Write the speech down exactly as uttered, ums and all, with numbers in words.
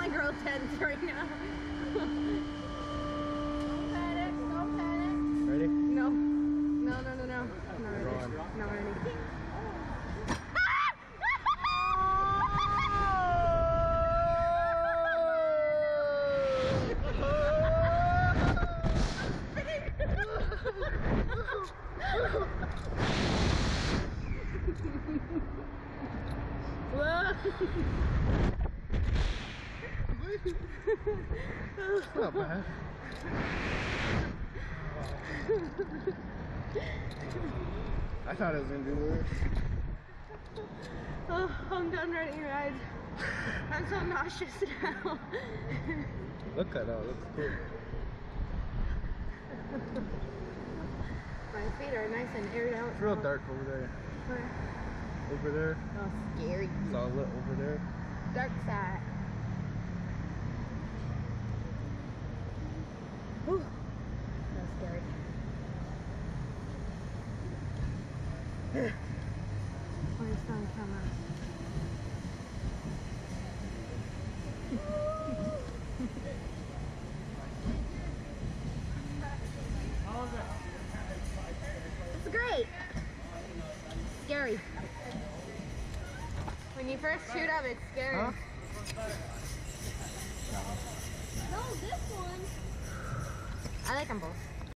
totally girl tense right now. Don't panic, don't panic. Ready? No. No, no, no, no. Not ready. Not ready. It's not bad. I thought it was gonna be worse. Oh, I'm done riding rides. I'm so nauseous now. Look at that, looks cool. My feet are nice and aired out. It's real dark over there. Where? Over there. Oh, scary. It's all lit over there. Dark side. Whew. That's scary. Oh, it's on camera. It's great. Scary. When you first shoot up, it's scary. Huh? No, this one. I like them both.